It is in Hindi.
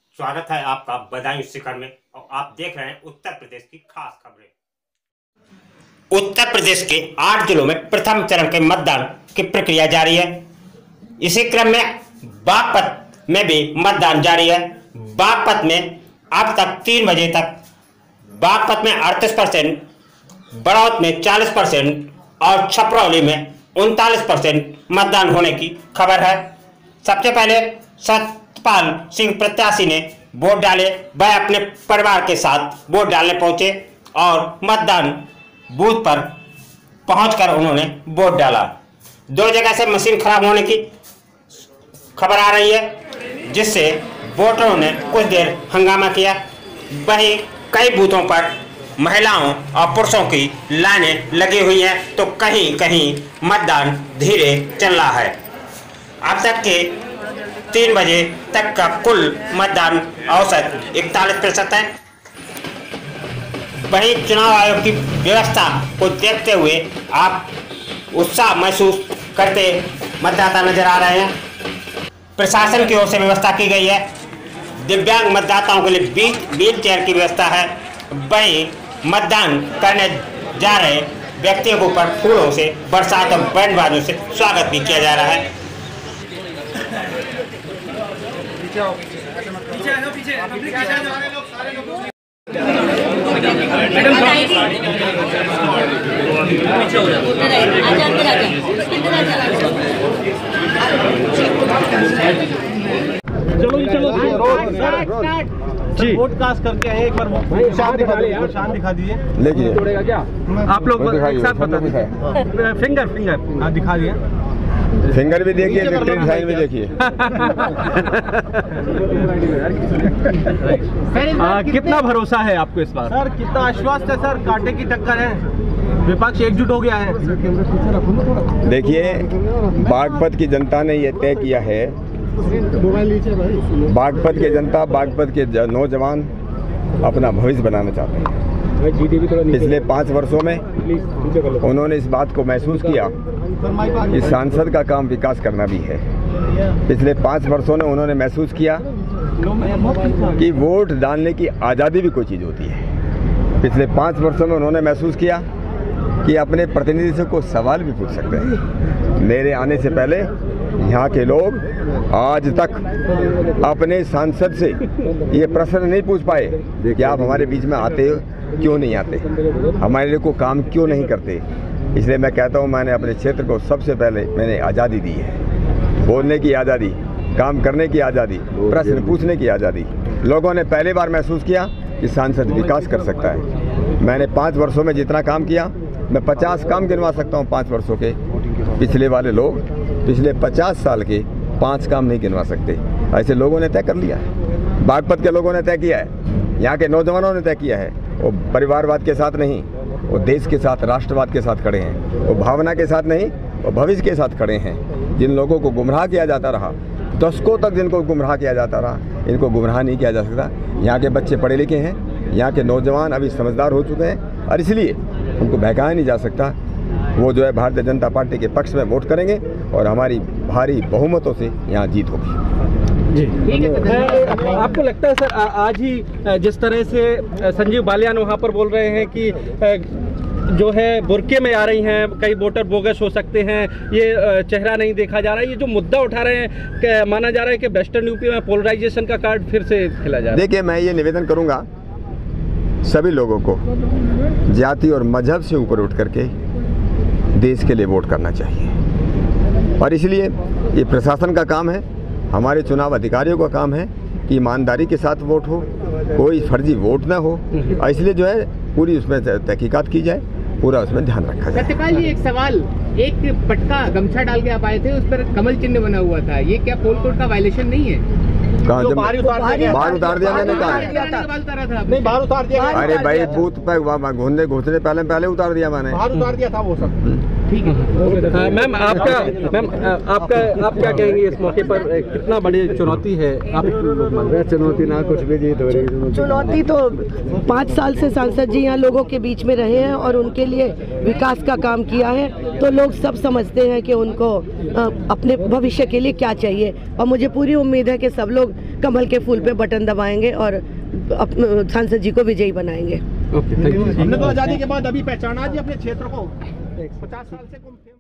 स्वागत है आपका बदायूं शिखर में और आप देख रहे हैं उत्तर प्रदेश की खास खबरें। उत्तर प्रदेश के 8 जिलों में प्रथम चरण के मतदान की प्रक्रिया जारी है। इसी क्रम में बागपत में भी मतदान जारी है। बागपत में अब तक 3 बजे तक बागपत में 38%, बड़ौत में 40% और छपरौली में 39% मतदान होने की खबर है। सबसे पहले सतपाल सिंह प्रत्याशी ने वोट डाले। वह अपने परिवार के साथ वोट डालने पहुंचे और मतदान बूथ पर पहुंचकर उन्होंने वोट डाला। 2 जगह से मशीन खराब होने की खबर आ रही है, जिससे वोटरों ने कुछ देर हंगामा किया। वहीं कई बूथों पर महिलाओं और पुरुषों की लाइनें लगी हुई हैं, तो कहीं कहीं मतदान धीरे चल रहा है। अब तक के 3 बजे तक का कुल मतदान औसत 41% है। वहीं चुनाव आयोग की व्यवस्था को देखते हुए आप उत्साह महसूस करते मतदाता नजर आ रहे हैं। प्रशासन की ओर से व्यवस्था की गई है। दिव्यांग मतदाताओं के लिए व्हील चेयर की व्यवस्था है। वहीं मतदान करने जा रहे व्यक्तियों के ऊपर फूलों से, बरसात और बैंड बाजों से स्वागत भी किया जा रहा है। चलो जी, वोट कास्ट करके आए। एक बार शान दिखा दीजिए। लेकिन जोड़ेगा क्या आप लोग एक साथ बता दीजिए। फिंगर हाँ दिखा दिए। फिंगर भी देखिए, विक्ट्री साइन भी देखिए। कितना भरोसा है आपको इस बार? सर कितना आश्वस्त है सर, कांटे की टक्कर है, विपक्ष एकजुट हो गया है। देखिए, बागपत की जनता ने ये तय किया है, बागपत की जनता, बागपत के नौजवान अपना भविष्य बनाना चाहते हैं। पिछले 5 वर्षों में उन्होंने इस बात को महसूस किया कि सांसद का काम विकास करना भी है। पिछले 5 वर्षों में उन्होंने महसूस किया कि वोट डालने की आज़ादी भी कोई चीज़ होती है। पिछले 5 वर्षों में उन्होंने महसूस किया कि अपने प्रतिनिधि से कोई सवाल भी पूछ सकते हैं। मेरे आने से पहले यहाँ के लोग आज तक अपने सांसद से ये प्रश्न नहीं पूछ पाए कि आप हमारे बीच में आते क्यों नहीं आते, हमारे लिए को काम क्यों नहीं करते। इसलिए मैं कहता हूँ, मैंने अपने क्षेत्र को सबसे पहले मैंने आज़ादी दी है। बोलने की आज़ादी, काम करने की आज़ादी, प्रश्न पूछने की आज़ादी। लोगों ने पहली बार महसूस किया कि सांसद विकास कर सकता है। मैंने 5 वर्षों में जितना काम किया, मैं 50 काम गिनवा सकता हूँ 5 वर्षों के। पिछले वाले लोग पिछले 50 साल के 5 काम नहीं गिनवा सकते। ऐसे लोगों ने तय कर लिया है। बागपत के लोगों ने तय किया है, यहाँ के नौजवानों ने तय किया है। वो परिवारवाद के साथ नहीं, वो देश के साथ, राष्ट्रवाद के साथ खड़े हैं। वो भावना के साथ नहीं, वो भविष्य के साथ खड़े हैं। जिन लोगों को गुमराह किया जाता रहा, दशकों तक जिनको गुमराह किया जाता रहा, इनको गुमराह नहीं किया जा सकता। यहाँ के बच्चे पढ़े लिखे हैं, यहाँ के नौजवान अभी समझदार हो चुके हैं और इसलिए उनको बहकाया नहीं जा सकता। वो जो है भारतीय जनता पार्टी के पक्ष में वोट करेंगे और हमारी भारी बहुमतों से यहाँ जीत होगी। जी ठीक है। आपको लगता है सर, आज ही जिस तरह से संजीव बालियान वहाँ पर बोल रहे हैं कि जो है बुरके में आ रही हैं, कई वोटर बोगस हो सकते हैं, ये चेहरा नहीं देखा जा रहा है, ये जो मुद्दा उठा रहे हैं, माना जा रहा है कि वेस्टर्न यूपी में पोलराइजेशन का कार्ड फिर से खेला जा रहा है। देखिए, मैं ये निवेदन करूँगा सभी लोगों को, जाति और मजहब से ऊपर उठ करके देश के लिए वोट करना चाहिए। और इसलिए ये प्रशासन का काम है, हमारे चुनाव अधिकारियों का काम है कि ईमानदारी के साथ वोट हो, कोई फर्जी वोट ना हो। इसलिए जो है पूरी उसमें तहकीकात की जाए, पूरा उसमें ध्यान रखा जाए। सत्यपाल जी, एक सवाल, एक पटका गमछा डाल के आप आए थे, उस पर कमल चिन्ह बना हुआ था, ये क्या पोल कोड का वायलेशन नहीं है? कहाँ बाहर उतार दिया मैंने, कहा नहीं बाहर उतार दिया। अरे भाई, बूथ पे घुसने पहले उतार दिया मैंने, बाहर उतार दिया था वो सब। ठीक है मैम, आप क्या कहेंगे इस मौके पर? कितना बड़ी चुनौती है? आप चुनौती ना कुछ भी जीत हो रही। चुनौती तो 5 साल से सांसद जी यहाँ लोगों के बीच में रहे हैं और उनके लिए विकास का काम किया है, तो लोग सब समझते हैं कि उनको अपने भविष्य के लिए क्या चाहिए। और मुझे पूरी उम्मीद है कि सब लोग कमल के फूल पे बटन दबाएंगे और सांसद जी को विजयी बनाएंगे। ओके, हमने तो आजादी के बाद अभी पहचाना जी अपने क्षेत्र को 50 साल से